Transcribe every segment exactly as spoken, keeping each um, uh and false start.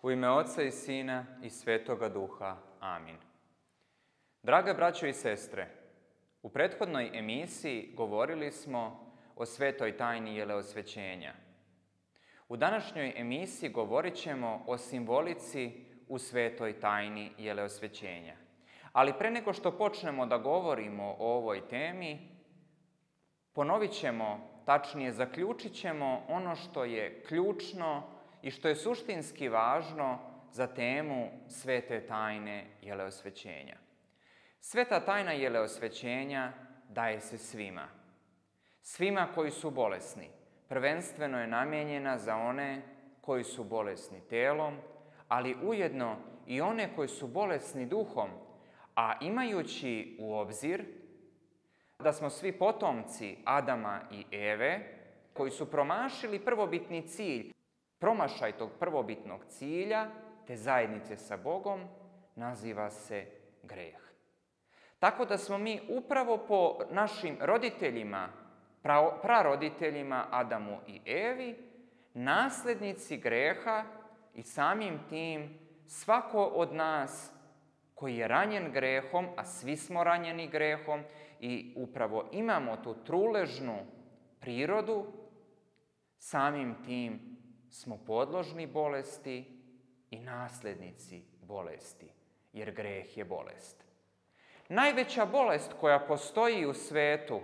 U ime Oca i Sina i Svetoga Duha. Amin. Drage braćo i sestre, u prethodnoj emisiji govorili smo o svetoj tajni jeleosvećenja. U današnjoj emisiji govorit ćemo o simbolici u svetoj tajni jeleosvećenja. Ali pre nego što počnemo da govorimo o ovoj temi, ponovit ćemo, tačnije zaključit ćemo ono što je ključno i što je suštinski važno za temu svete tajne jeleosvećenja. Sveta tajna jeleosvećenja daje se svima. Svima koji su bolesni. Prvenstveno je namijenjena za one koji su bolesni telom, ali ujedno i one koji su bolesni duhom, a imajući u obzir da smo svi potomci Adama i Eve, koji su promašili prvobitni cilj, promašaj tog prvobitnog cilja, te zajednice sa Bogom, naziva se greh. Tako da smo mi upravo po našim roditeljima, praroditeljima Adamu i Evi, naslednici greha i samim tim svako od nas koji je ranjen grehom, a svi smo ranjeni grehom i upravo imamo tu truležnu prirodu, samim tim smo podložni bolesti i naslednici bolesti, jer greh je bolest. Najveća bolest koja postoji u svetu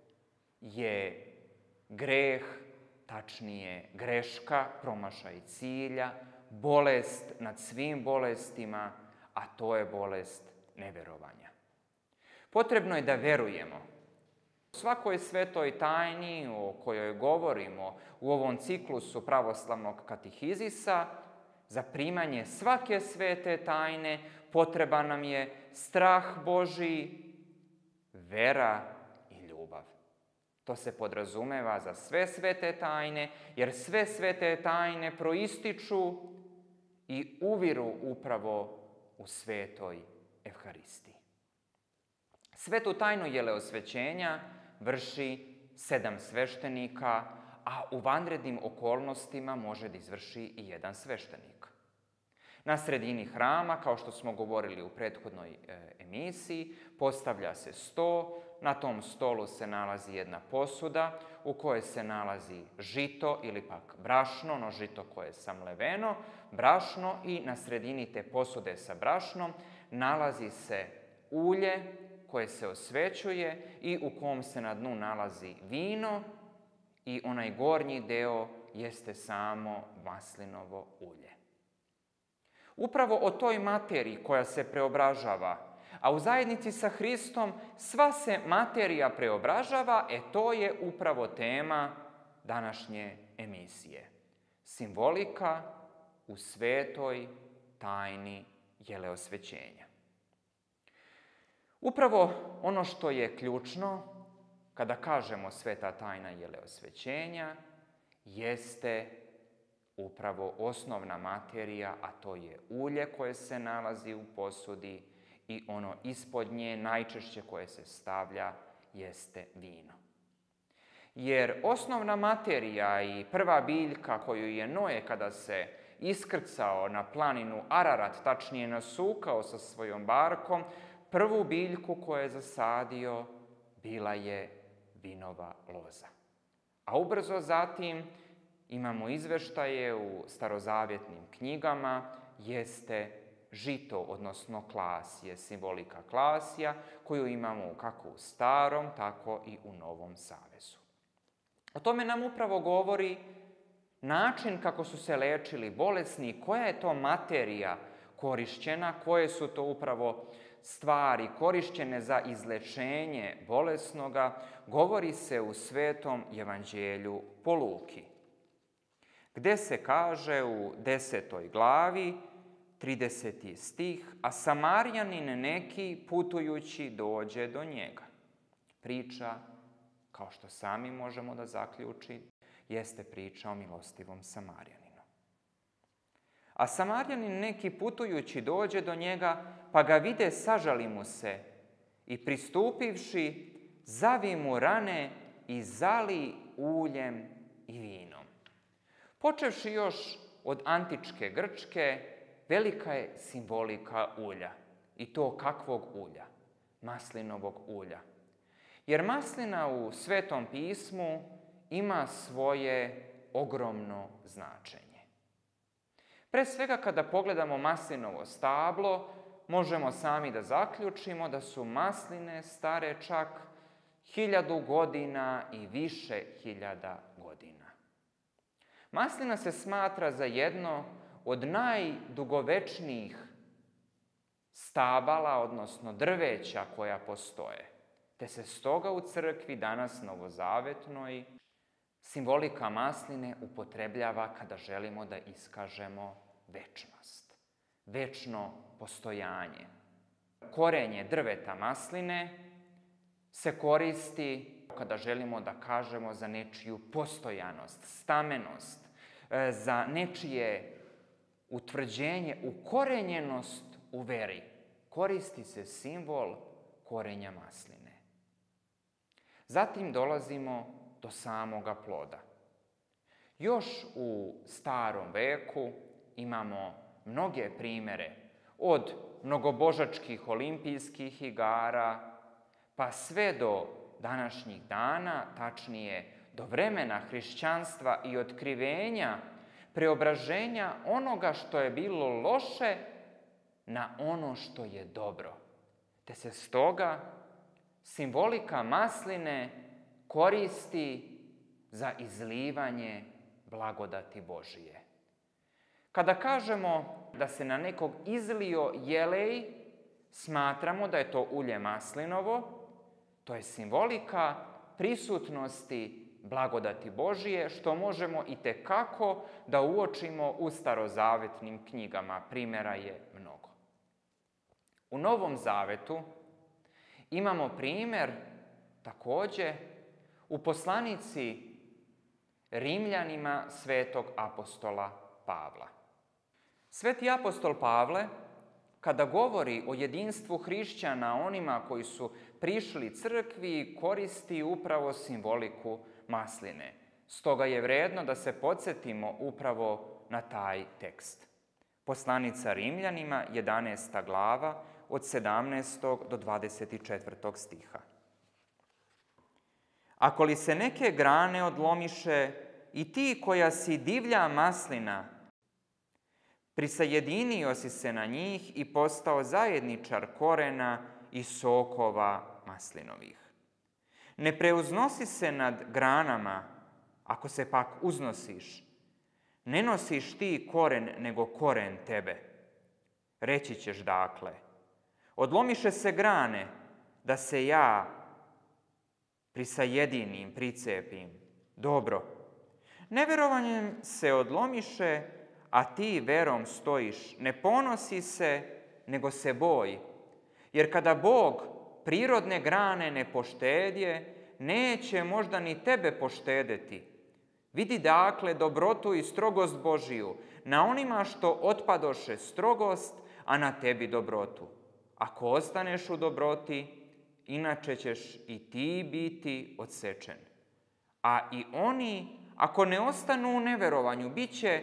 je greh, tačnije greška, promašaj cilja, bolest nad svim bolestima, a to je bolest neverovanja. Potrebno je da verujemo. U svakoj svetoj tajni o kojoj govorimo u ovom ciklusu pravoslavnog katehizisa, za primanje svake svete tajne potreban nam je strah Božiji, vera i ljubav. To se podrazumeva za sve svete tajne, jer sve svete tajne proističu i uviru upravo u svetoj Evharistiji. Svetu tajnu jeleosvećenja vrši sedam sveštenika, a u vanrednim okolnostima može da izvrši i jedan sveštenik. Na sredini hrama, kao što smo govorili u prethodnoj emisiji, postavlja se sto. Na tom stolu se nalazi jedna posuda u kojoj se nalazi žito ili pak brašno, no žito koje je samleveno, brašno, i na sredini te posude sa brašnom nalazi se ulje koje se osvećuje i u kom se na dnu nalazi vino, i onaj gornji deo jeste samo maslinovo ulje. Upravo o toj materiji koja se preobražava, a u zajednici sa Hristom sva se materija preobražava, e to je upravo tema današnje emisije. Simbolika u svetoj tajni jeleosvećenja. Upravo ono što je ključno kada kažemo sveta tajna jeleosvećenja jeste upravo osnovna materija, a to je ulje koje se nalazi u posudi i ono ispod nje najčešće koje se stavlja jeste vino. Jer osnovna materija i prva biljka koju je Noe kada se iskrcao na planinu Ararat, tačnije nasukao sa svojom barkom, prvu biljku koju je zasadio bila je vinova loza. A ubrzo zatim imamo izveštaje u starozavjetnim knjigama, jeste žito, odnosno klasije, simbolika klasija, koju imamo kako u Starom, tako i u Novom Savezu. O tome nam upravo govori način kako su se lečili bolesni, koja je to materija korišćena, koje su to upravo stvari korišćene za izlečenje bolesnoga, govori se u Svetom evanđelju po Luki, gde se kaže u desetoj glavi, trideseti stih, a Samarjanin neki putujući dođe do njega. Priča, kao što sami možemo da zaključi, jeste priča o milostivom Samarjaninu. A Samarjanin neki putujući dođe do njega, pa ga vide, sažali mu se i pristupivši, zavi mu rane i zali uljem i vinom. Počevši još od antičke Grčke, velika je simbolika ulja. I to kakvog ulja? Maslinovog ulja. Jer maslina u Svetom pismu ima svoje ogromno značenje. Pre svega kada pogledamo maslinovo stablo, možemo sami da zaključimo da su masline stare čak hiljadu godina i više hiljada godina. Maslina se smatra za jedno od najdugovečnijih stabala, odnosno drveća koja postoje. Te se stoga u crkvi danas novozavetnoj simbolika masline upotrebljava kada želimo da iskažemo večnost, večno postojanje. Korenje drveta masline se koristi kada želimo da kažemo za nečiju postojanost, stamenost, za nečije utvrđenje, ukorenjenost u veri. Koristi se simbol korenja masline. Zatim dolazimo do samoga ploda. Još u starom veku imamo mnoge primere, od mnogobožačkih olimpijskih igara, pa sve do današnjih dana, tačnije do vremena hrišćanstva i otkrivenja, preobraženja onoga što je bilo loše na ono što je dobro. Te se stoga simbolika masline koristi za izlivanje blagodati Božije. Kada kažemo da se na nekog izlio jelej, smatramo da je to ulje maslinovo, to je simbolika prisutnosti blagodati Božije, što možemo itekako da uočimo u starozavetnim knjigama. Primjera je mnogo. U Novom Zavetu imamo primjer takođe u poslanici Rimljanima svetog apostola Pavla. Sveti apostol Pavle, kada govori o jedinstvu hrišćana, onima koji su prišli crkvi, koristi upravo simboliku masline. Stoga je vredno da se podsjetimo upravo na taj tekst. Poslanica Rimljanima, jedanaesta glava, od sedamnaestog do dvadeset četvrtog stiha. Ako li se neke grane odlomiše, i ti koja si divlja maslina, prisajedinio si se na njih i postao zajedničar korena i sokova maslinovih. Ne preuznosi se nad granama, ako se pak uznosiš. Ne nosiš ti koren, nego koren tebe. Reći ćeš dakle, odlomiše se grane, da se ja prisajedinim, pricepim. Dobro, neverovanjem se odlomiše, a ti verom stojiš. Ne ponosi se, nego se boj. Jer kada Bog prirodne grane ne poštedje, neće možda ni tebe poštedeti. Vidi dakle dobrotu i strogost Božiju, na onima što otpadoše strogost, a na tebi dobrotu. Ako ostaneš u dobroti, inače ćeš i ti biti odsečen. A i oni, ako ne ostanu u neverovanju, bit će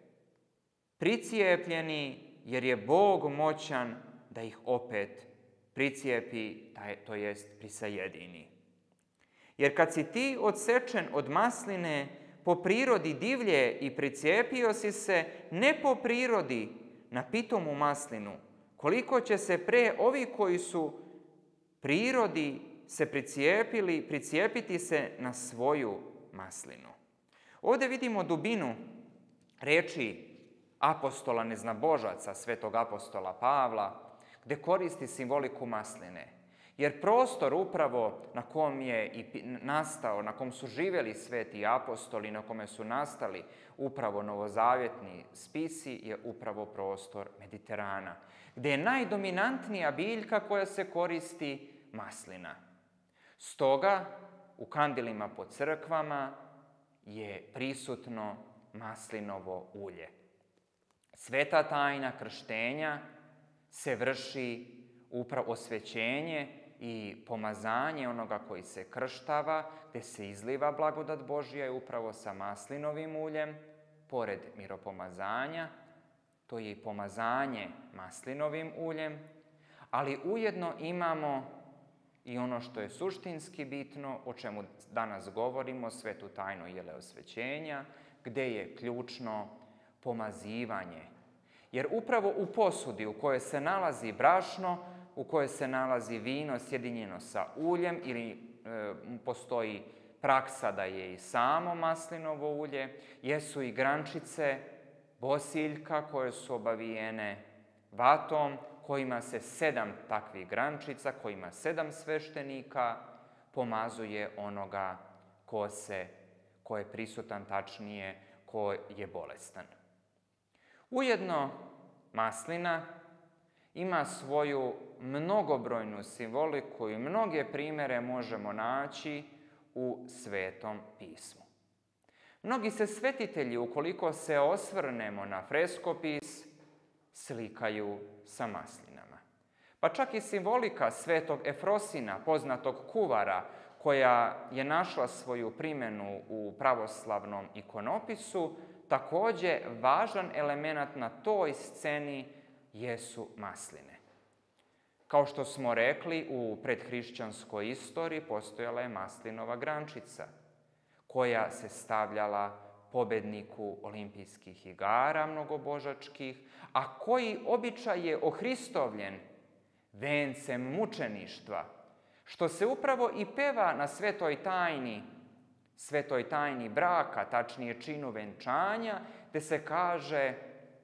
pricijepljeni, jer je Bog moćan da ih opet pricijepi, to jest prisajedini. Jer kad si ti odsečen od masline, po prirodi divlje i pricijepio si se, ne po prirodi na pitomu maslinu, koliko će se pre ovi koji su prirodi se pricijepili, pricijepiti se na svoju maslinu. Ovdje vidimo dubinu reči apostola neznabožaca, svetog apostola Pavla, gde koristi simboliku masline. Jer prostor upravo na kom je i nastao, na kom su živjeli sveti apostoli, na kome su nastali upravo novozavjetni spisi, je upravo prostor Mediterana, gde je najdominantnija biljka koja se koristi maslina. Stoga u kandilima po crkvama je prisutno maslinovo ulje. Sveta tajna krštenja se vrši upravo osvećenje i pomazanje onoga koji se krštava, gde se izliva blagodat Božja upravo sa maslinovim uljem, pored miropomazanja, to je i pomazanje maslinovim uljem, ali ujedno imamo i ono što je suštinski bitno, o čemu danas govorimo, svetu tajnu jeleosvećenja, gdje je ključno pomazivanje. Jer upravo u posudi u kojoj se nalazi brašno, u kojoj se nalazi vino sjedinjeno sa uljem ili e, postoji praksa da je i samo maslinovo ulje, jesu i grančice bosiljka koje su obavijene vatom, kojima se sedam takvih grančica, kojima sedam sveštenika pomazuje onoga ko, se, ko je prisutan, tačnije ko je bolestan. Ujedno maslina ima svoju mnogobrojnu simboliku i mnoge primjere možemo naći u Svetom pismu. Mnogi se svetitelji, ukoliko se osvrnemo na freskopis, slikaju sa maslinama. Pa čak i simbolika svetog Efrosina, poznatog kuvara, koja je našla svoju primjenu u pravoslavnom ikonopisu, također važan element na toj sceni jesu masline. Kao što smo rekli, u predhrišćanskoj istoriji postojala je maslinova grančica, koja se stavljala pobedniku olimpijskih igara mnogobožačkih, a koji običaj je ohristovljen vencem mučeništva, što se upravo i peva na svetoj tajni, svetoj tajni braka, tačnije činu venčanja, gde se kaže: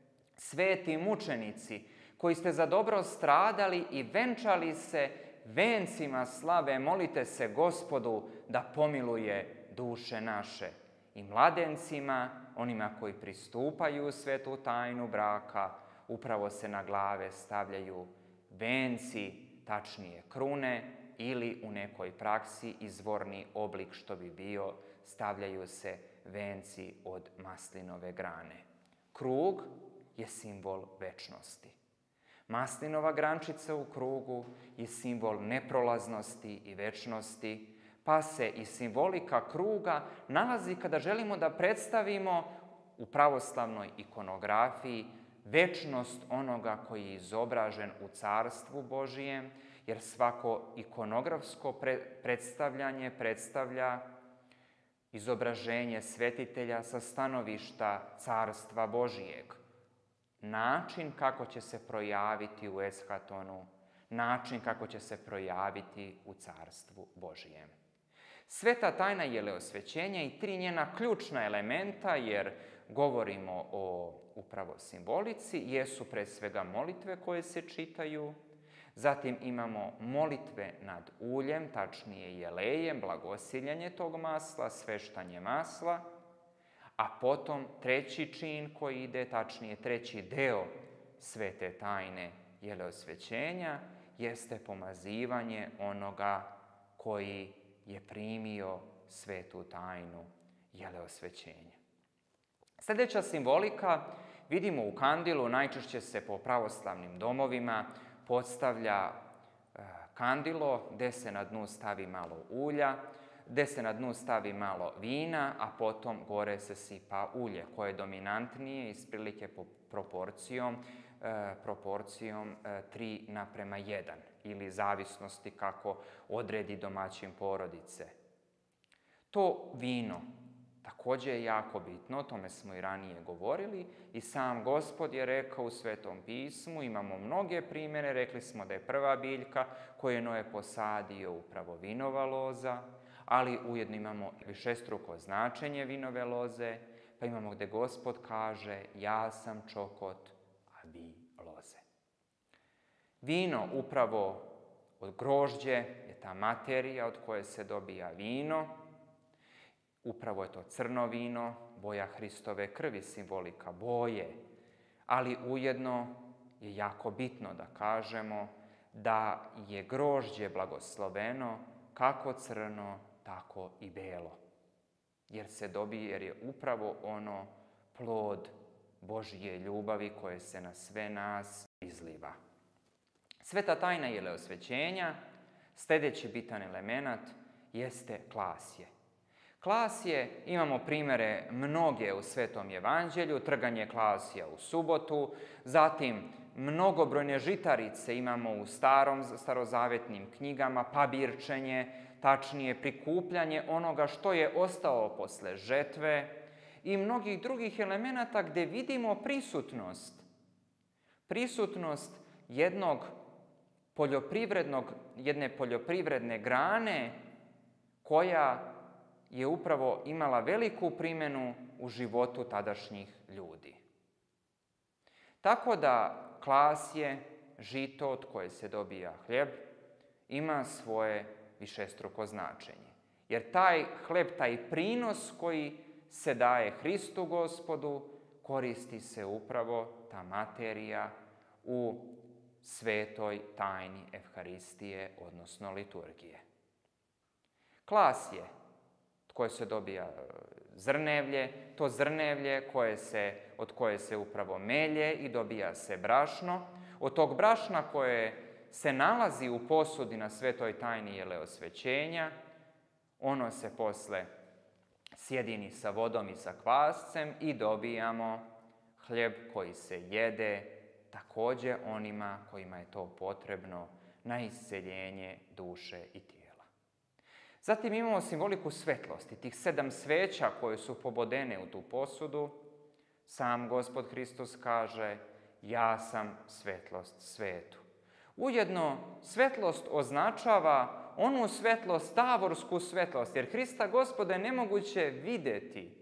sveti mučenici, koji ste za dobro stradali i venčali se vencima slave, molite se Gospodu da pomiluje duše naše. I mladencima, onima koji pristupaju u svetu tajnu braka, upravo se na glave stavljaju venci, tačnije krune, ili u nekoj praksi izvorni oblik što bi bio, stavljaju se venci od maslinove grane. Krug je simbol večnosti. Maslinova grančica u krugu je simbol neprolaznosti i večnosti, pa se i simbolika kruga nalazi kada želimo da predstavimo u pravoslavnoj ikonografiji večnost onoga koji je izobražen u Carstvu Božijem, jer svako ikonografsko predstavljanje predstavlja izobraženje svetitelja sa stanovišta Carstva Božijeg. Način kako će se projaviti u eshatonu, način kako će se projaviti u Carstvu Božijem. Sveta tajna jeleosvećenja i tri njena ključna elementa, jer govorimo o upravo simbolici, jesu pre svega molitve koje se čitaju, zatim imamo molitve nad uljem, tačnije jelejem, blagosiljanje tog masla, sveštanje masla, a potom treći čin koji ide, tačnije treći deo svete tajne jeleosvećenja, jeste pomazivanje onoga koji je primio svetu tajnu jeleosvećenja. Sljedeća simbolika vidimo u kandilu, najčešće se po pravoslavnim domovima postavlja kandilo, gde se na dnu stavi malo ulja, gde se na dnu stavi malo vina, a potom gore se sipa ulje, koje je dominantnije iz prilike po proporcijom, e, proporcijom e, tri naprema jedan, ili zavisnosti kako odredi domaćin porodice. To vino također je jako bitno, o tome smo i ranije govorili, i sam Gospod je rekao u Svetom pismu, imamo mnoge primjere, rekli smo da je prva biljka koju je Noe posadio upravo vinova loza, ali ujedno imamo višestruko značenje vinove loze, pa imamo gde Gospod kaže: ja sam čokot, a vi loze. Vino, upravo od grožđe, je ta materija od koje se dobija vino. Upravo je to crno vino, boja Hristove krvi, simbolika boje, ali ujedno je jako bitno da kažemo da je grožđe blagosloveno kako crno, tako i belo. Jer se dobije, jer je upravo ono plod Božje ljubavi koje se na sve nas izliva. Sveta tajna jeleosvećenja, sljedeći bitan element, jeste klasje. Klasje, imamo primjere mnoge u Svetom evanđelju, trganje klasija u subotu, zatim mnogobrojne žitarice imamo u starom, starozavetnim knjigama, pabirčenje, tačnije prikupljanje onoga što je ostalo posle žetve i mnogih drugih elemenata gdje vidimo prisutnost. Prisutnost jednog poljoprivrednog, jedne poljoprivredne grane koja je upravo imala veliku primjenu u životu tadašnjih ljudi. Tako da klasje, žito od koje se dobija hljeb, ima svoje višestruko značenje. Jer taj hljeb, taj prinos koji se daje Hristu Gospodu, koristi se upravo ta materija u svetoj tajni Evharistije, odnosno liturgije. Klasje, od koje se dobija zrnevlje, to zrnevlje koje se, od koje se upravo melje i dobija se brašno. Od tog brašna koje se nalazi u posudi na svetoj tajni jeleosvećenja, ono se posle sjedini sa vodom i sa kvascem i dobijamo hljeb koji se jede također onima kojima je to potrebno na isceljenje duše i tijela. Zatim imamo simboliku svetlosti, tih sedam sveća koje su pobodene u tu posudu. Sam Gospod Hristos kaže, ja sam svetlost svetu. Ujedno, svetlost označava onu svetlost, tavorsku svetlost, jer Hrista Gospoda je nemoguće vidjeti.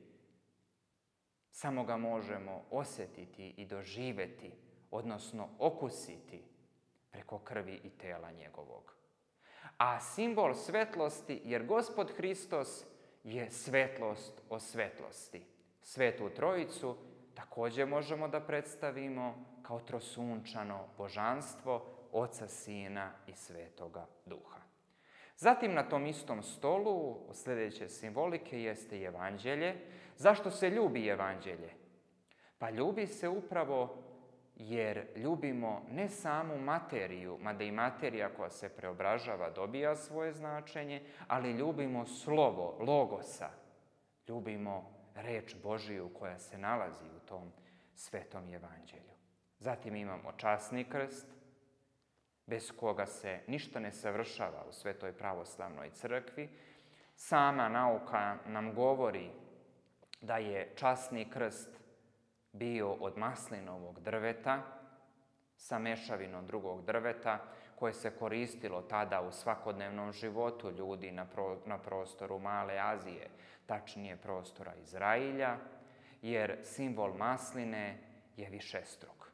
Samo ga možemo osjetiti i doživjeti, odnosno okusiti preko krvi i tela njegovog. A simbol svetlosti, jer Gospod Hristos je svetlost o svetlosti. Svetu Trojicu također možemo da predstavimo kao trosunčano božanstvo Oca, Sina i Svetoga Duha. Zatim na tom istom stolu sljedeće simbolike jeste i evanđelje. Zašto se ljubi evanđelje? Pa ljubi se upravo jer ljubimo ne samu materiju, mada i materija koja se preobražava dobija svoje značenje, ali ljubimo slovo, logosa. Ljubimo reč Božiju koja se nalazi u tom svetom evanđelju. Zatim imamo časni krst, bez koga se ništa ne savršava u Svetoj pravoslavnoj crkvi. Sama nauka nam govori da je časni krst bio od maslinovog drveta sa mešavinom drugog drveta koje se koristilo tada u svakodnevnom životu ljudi na, pro, na prostoru Male Azije, tačnije prostora Izrailja, jer simbol masline je višestruk.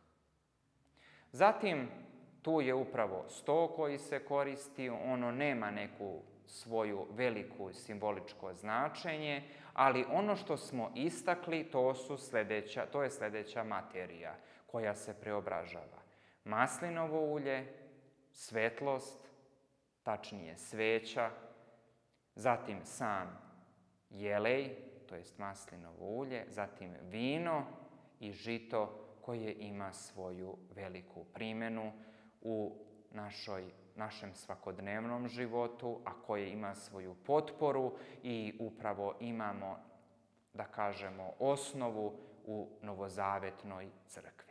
Zatim, tu je upravo sto koji se koristi, ono nema neku svoju veliku simboličko značenje, ali ono što smo istakli, to, su sljedeća, to je sljedeća materija koja se preobražava. Maslinovo ulje, svetlost, tačnije sveća, zatim sam jelej, to jest maslinovo ulje, zatim vino i žito koje ima svoju veliku primjenu u našoj, našem svakodnevnom životu, a koje ima svoju potporu i upravo imamo, da kažemo, osnovu u novozavetnoj crkvi.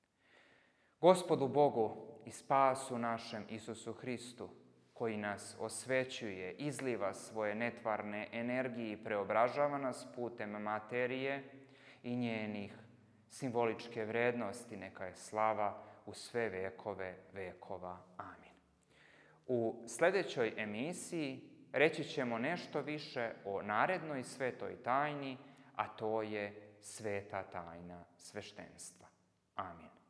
Gospodu Bogu i spasu našem Isusu Hristu, koji nas osvećuje, izliva svoje netvarne energije i preobražava nas putem materije i njenih simboličke vrednosti, neka je slava u sve vekove vekova. Amin. U sljedećoj emisiji reći ćemo nešto više o narednoj svetoj tajni, a to je sveta tajna sveštenstva. Amin.